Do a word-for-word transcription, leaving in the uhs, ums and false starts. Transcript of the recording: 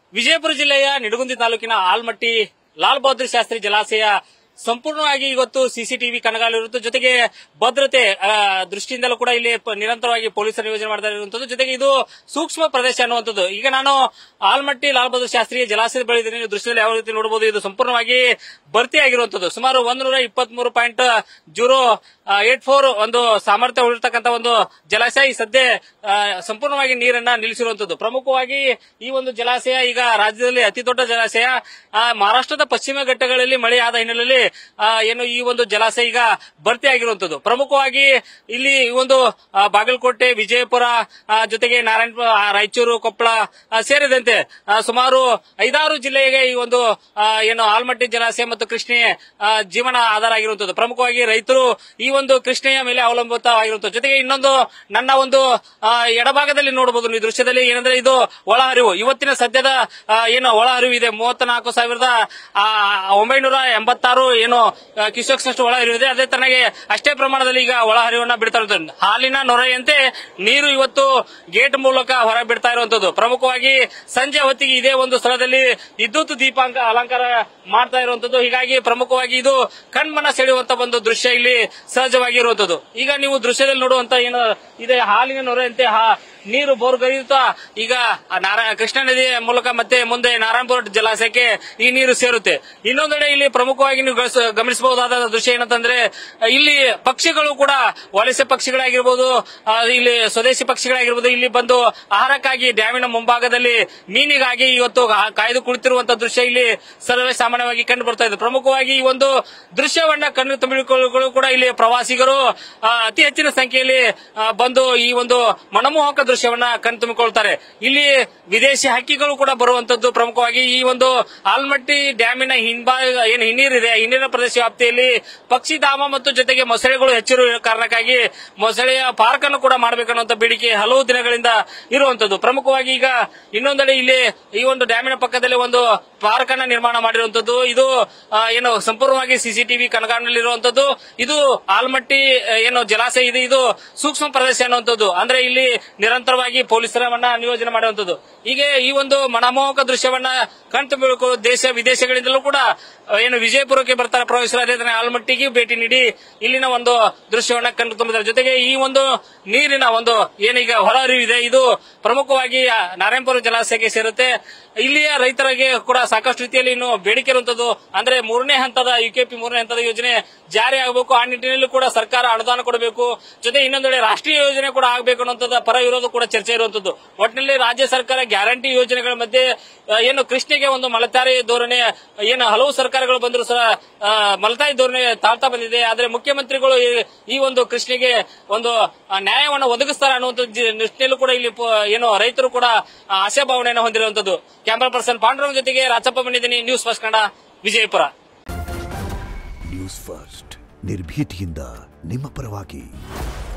ವಿಜಯಪುರ ಜಿಲ್ಲೆಯ ನಿಡಗುಂದಿ ತಾಲೂಕಿನ ಆಲ್ಮಟ್ಟಿ ಲಾಲ್ ಬಹದ್ದೂರ್ ಶಾಸ್ತ್ರಿ ಜಲಾಶಯ ಸಂಪೂರ್ಣವಾಗಿ ಇವತ್ತು ಸಿಸಿಟಿವಿ ಕಣ್ಗಾಲಿರುವುದು, ಜೊತೆಗೆ ಭದ್ರತೆ ದೃಷ್ಟಿಯಿಂದಲೂ ಕೂಡ ಇಲ್ಲಿ ನಿರಂತರವಾಗಿ ಪೊಲೀಸರು ನಿಯೋಜನೆ ಮಾಡ್ತಾ ಇರುವಂತದ್ದು, ಜೊತೆಗೆ ಇದು ಸೂಕ್ಷ್ಮ ಪ್ರದೇಶ ಅನ್ನುವಂಥದ್ದು. ಈಗ ನಾನು ಆಲ್ಮಟ್ಟಿ ಲಾಲ್ ಬಹದ್ದೂರ್ ಶಾಸ್ತ್ರಿ ಜಲಾಶಯದ ಬಳಿ ಇದ್ದೀನಿ. ದೃಶ್ಯದಲ್ಲಿ ಯಾವ ರೀತಿ ನೋಡಬಹುದು, ಇದು ಸಂಪೂರ್ಣವಾಗಿ ಭರ್ತಿ ಆಗಿರುವಂತದ್ದು. ಸುಮಾರು ಒಂದೂರ ಇಪ್ಪತ್ತ್ ಮೂರು ಪಾಯಿಂಟ್ ಜೀರೋ ಏಟ್ ಫೋರ್ ಒಂದು ಸಾಮರ್ಥ್ಯ ಹೊಂದಿರತಕ್ಕಂಥ ಒಂದು ಜಲಾಶಯ ಈ ಸದ್ಯ ಸಂಪೂರ್ಣವಾಗಿ ನೀರನ್ನ ನಿಲ್ಲಿಸಿರುವಂತದ್ದು. ಪ್ರಮುಖವಾಗಿ ಈ ಒಂದು ಜಲಾಶಯ ಈಗ ರಾಜ್ಯದಲ್ಲಿ ಅತಿ ದೊಡ್ಡ ಜಲಾಶಯ. ಮಹಾರಾಷ್ಟ್ರದ ಪಶ್ಚಿಮ ಘಟ್ಟಗಳಲ್ಲಿ ಮಳೆ ಆದ ಹಿನ್ನೆಲೆಯಲ್ಲಿ ಏನು ಈ ಒಂದು ಜಲಾಶಯ ಈಗ ಭರ್ತಿ ಆಗಿರುವಂತದ್ದು. ಪ್ರಮುಖವಾಗಿ ಇಲ್ಲಿ ಈ ಒಂದು ಬಾಗಲಕೋಟೆ, ವಿಜಯಪುರ, ಜೊತೆಗೆ ನಾರಾಯಣಪುರ, ರಾಯಚೂರು, ಕೊಪ್ಪಳ ಸೇರಿದಂತೆ ಸುಮಾರು ಐದಾರು ಜಿಲ್ಲೆಗೆ ಈ ಒಂದು ಏನು ಆಲ್ಮಟ್ಟಿ ಜಲಾಶಯ ಮತ್ತು ಕೃಷ್ಣೆ ಜೀವನ ಆಧಾರ ಆಗಿರುವಂತದ್ದು. ಪ್ರಮುಖವಾಗಿ ರೈತರು ಈ ಒಂದು ಕೃಷ್ಣೆಯ ಮೇಲೆ ಅವಲಂಬಿತವಾಗಿರುತ್ತದೆ. ಜೊತೆಗೆ ಇನ್ನೊಂದು ನನ್ನ ಒಂದು ಎಡಭಾಗದಲ್ಲಿ ನೋಡಬಹುದು ಈ ದೃಶ್ಯದಲ್ಲಿ ಏನಂದ್ರೆ ಇದು ಒಳಹರಿವು. ಇವತ್ತಿನ ಸದ್ಯದ ಏನು ಒಳಹರಿವು ಇದೆ ಮೂವತ್ನಾಲ್ಕು ಸಾವಿರದ ಒಂಬೈನೂರ ಎಂಬತ್ತಾರು ಏನು ಕ್ಯೂಸೆಕ್ಸ್ನಷ್ಟು ಒಳಹರಿವು ಇದೆ. ಅದೇ ತನಗೆ ಅಷ್ಟೇ ಪ್ರಮಾಣದಲ್ಲಿ ಈಗ ಒಳಹರಿವನ್ನ ಬಿಡ್ತಾ ಇರುತ್ತದೆ. ಹಾಲಿನ ನೊರೆಯಂತೆ ನೀರು ಇವತ್ತು ಗೇಟ್ ಮೂಲಕ ಹೊರ ಬಿಡ್ತಾ ಇರುವಂತದ್ದು. ಪ್ರಮುಖವಾಗಿ ಸಂಜೆ ಹೊತ್ತಿಗೆ ಇದೇ ಒಂದು ಸ್ಥಳದಲ್ಲಿ ವಿದ್ಯುತ್ ದೀಪಾಂಕ ಅಲಂಕಾರ ಮಾಡ್ತಾ ಇರುವಂತದ್ದು. ಹೀಗಾಗಿ ಪ್ರಮುಖವಾಗಿ ಇದು ಕಣ್ಮನ ಸೆಳೆಯುವಂತ ಒಂದು ದೃಶ್ಯ ಇಲ್ಲಿ ಸಹಜವಾಗಿ ಇರುವಂತದ್ದು. ಈಗ ನೀವು ದೃಶ್ಯದಲ್ಲಿ ನೋಡುವಂತ ಏನು ಇದೆ ಹಾಲಿನ ನೊರೆಯಂತೆ ನೀರು ಬೋರ್ಗರಿಯುತ್ತಾ ಈಗ ನಾರಾಯಣ ಕೃಷ್ಣಾ ನದಿಯ ಮೂಲಕ ಮತ್ತೆ ಮುಂದೆ ನಾರಾಯಣಪುರ ಜಲಾಶಯಕ್ಕೆ ಈ ನೀರು ಸೇರುತ್ತೆ. ಇನ್ನೊಂದೆಡೆ ಇಲ್ಲಿ ಪ್ರಮುಖವಾಗಿ ನೀವು ಗಮನಿಸಬಹುದಾದ ದೃಶ್ಯ ಏನಂತಂದ್ರೆ ಇಲ್ಲಿ ಪಕ್ಷಿಗಳು ಕೂಡ ವಲಸೆ ಪಕ್ಷಿಗಳಾಗಿರ್ಬೋದು, ಇಲ್ಲಿ ಸ್ವದೇಶಿ ಪಕ್ಷಿಗಳಾಗಿರ್ಬೋದು, ಇಲ್ಲಿ ಬಂದು ಆಹಾರಕ್ಕಾಗಿ ಡ್ಯಾಮಿನ ಮುಂಭಾಗದಲ್ಲಿ ಮೀನಿಗಾಗಿ ಇವತ್ತು ಕಾಯ್ದು ಕುಳಿತಿರುವಂತಹ ದೃಶ್ಯ ಇಲ್ಲಿ ಸರ್ವೇ ಸಾಮಾನ್ಯವಾಗಿ ಕಂಡು ಬರ್ತಾ ಇದೆ. ಪ್ರಮುಖವಾಗಿ ಈ ಒಂದು ದೃಶ್ಯವನ್ನ ಕಣ್ಣು ತುಂಬಿಕೊಳ್ಳಲು ಕೂಡ ಇಲ್ಲಿ ಪ್ರವಾಸಿಗರು ಅತಿ ಹೆಚ್ಚಿನ ಸಂಖ್ಯೆಯಲ್ಲಿ ಬಂದು ಈ ಒಂದು ಮನಮೋಹಕ ದೃಶ್ಯವನ್ನ ಕಣ್ಣು ತುಂಬಿಕೊಳ್ತಾರೆ. ಇಲ್ಲಿ ವಿದೇಶಿ ಹಕ್ಕಿಗಳು ಕೂಡ ಬರುವಂತದ್ದು. ಪ್ರಮುಖವಾಗಿ ಈ ಒಂದು ಆಲ್ಮಟ್ಟಿ ಡ್ಯಾಮಿನ ಹಿಂಭಾಗ ಏನು ಹಿನ್ನೀರಿದೆ, ಹಿನ್ನೀರಿನ ಪ್ರದೇಶ ವ್ಯಾಪ್ತಿಯಲ್ಲಿ ಪಕ್ಷಿಧಾಮ ಮತ್ತು ಜೊತೆಗೆ ಮೊಸಳೆಗಳು ಹೆಚ್ಚಿರುವ ಕಾರಣಕ್ಕಾಗಿ ಮೊಸಳೆಯ ಪಾರ್ಕ್ ಅನ್ನು ಕೂಡ ಮಾಡಬೇಕನ್ನುವಂತ ಬೇಡಿಕೆ ಹಲವು ದಿನಗಳಿಂದ ಇರುವಂತದ್ದು. ಪ್ರಮುಖವಾಗಿ ಈಗ ಇನ್ನೊಂದೆಡೆ ಇಲ್ಲಿ ಈ ಒಂದು ಡ್ಯಾಮಿನ ಪಕ್ಕದಲ್ಲಿ ಒಂದು ಪಾರ್ಕ್ ಅನ್ನ ನಿರ್ಮಾಣ ಮಾಡಿರುವಂತದ್ದು. ಇದು ಏನು ಸಂಪೂರ್ಣವಾಗಿ ಸಿಸಿಟಿವಿ ಕಣ್ಗಾಲಿನಲ್ಲಿರುವಂತದ್ದು. ಇದು ಆಲ್ಮಟ್ಟಿ ಏನು ಜಲಾಶಯ ಇದೆ, ಇದು ಸೂಕ್ಷ್ಮ ಪ್ರದೇಶ ಅನ್ನುವಂಥದ್ದು. ಅಂದ್ರೆ ಇಲ್ಲಿ ನಿರಂತರವಾಗಿ ಪೊಲೀಸರನ್ನ ನಿಯೋಜನೆ ಮಾಡುವಂತದ್ದು. ಹೀಗೆ ಈ ಒಂದು ಮನಮೋಹಕ ದೃಶ್ಯವನ್ನ ಕಣ್ತುಂಬಿಕೊಳ್ಳಲು ದೇಶ ವಿದೇಶಗಳಿಂದಲೂ ಕೂಡ ಏನು ವಿಜಯಪುರಕ್ಕೆ ಬರ್ತಾರೆ ಪ್ರವಾಸಿಗರು. ಅದೇ ತರ ಆಲ್ಮಟ್ಟಿಗೆ ಭೇಟಿ ನೀಡಿ ಇಲ್ಲಿನ ಒಂದು ದೃಶ್ಯವನ್ನ ಕಣ್ಣು ತುಂಬಿದ್ದಾರೆ. ಜೊತೆಗೆ ಈ ಒಂದು ನೀರಿನ ಒಂದು ಏನೀಗ ಹೊರಹರಿವು ಇದೆ, ಇದು ಪ್ರಮುಖವಾಗಿ ನಾರಾಯಣಪುರ ಜಲಾಶಯಕ್ಕೆ ಸೇರುತ್ತೆ. ಇಲ್ಲಿಯ ರೈತರಿಗೆ ಕೂಡ ಸಾಕಷ್ಟು ರೀತಿಯಲ್ಲಿ ಇನ್ನು ಬೇಡಿಕೆ ಇರುವಂತದ್ದು. ಅಂದ್ರೆ ಮೂರನೇ ಹಂತದ ಯುಕೆಪಿ ಮೂರನೇ ಹಂತದ ಯೋಜನೆ ಜಾರಿ ಆಗಬೇಕು. ಆ ನಿಟ್ಟಿನಲ್ಲಿ ಕೂಡ ಸರ್ಕಾರ ಅನುದಾನ ಕೊಡಬೇಕು. ಜೊತೆ ಇನ್ನೊಂದೆಡೆ ರಾಷ್ಟ್ರೀಯ ಯೋಜನೆ ಕೂಡ ಆಗಬೇಕು ಅನ್ನುವಂಥದ್ದು ಪರ ವಿರೋಧ ಕೂಡ ಚರ್ಚೆ ಇರುವಂತದ್ದು. ಒಟ್ಟಿನಲ್ಲಿ ರಾಜ್ಯ ಸರ್ಕಾರ ಗ್ಯಾರಂಟಿ ಯೋಜನೆಗಳ ಮಧ್ಯೆ ಏನು ಕೃಷ್ಣೆಗೆ ಒಂದು ಮಲತಾಯಿ ಧೋರಣೆ ಏನು ಹಲವು ಸರ್ಕಾರಗಳು ಬಂದರೂ ಸಹ ಮಲತಾಯಿ ಧೋರಣೆ ತಾಳ್ತಾ ಬಂದಿದೆ. ಆದ್ರೆ ಮುಖ್ಯಮಂತ್ರಿಗಳು ಈ ಒಂದು ಕೃಷ್ಣೆಗೆ ಒಂದು ನ್ಯಾಯವನ್ನು ಒದಗಿಸ್ತಾರೆ ಅನ್ನುವಂಥ ನಿಟ್ಟಿನಲ್ಲೂ ಕೂಡ ಇಲ್ಲಿ ಏನು ರೈತರು ಕೂಡ ಆಶಾಭಾವನೆಯನ್ನು ಹೊಂದಿರುವಂತದ್ದು. ಕ್ಯಾಮರಾ ಪರ್ಸನ್ ಪಾಂಡುರಂಗ್ ಜೊತೆಗೆ ರಾಚಪ್ಪ ಬಂದಿದ್ದೀನಿ, news first Kannada, Vijayapura. News first ನಿರ್ಭೀತಿಯಿಂದ ನಿಮ್ಮ ಪರವಾಗಿ.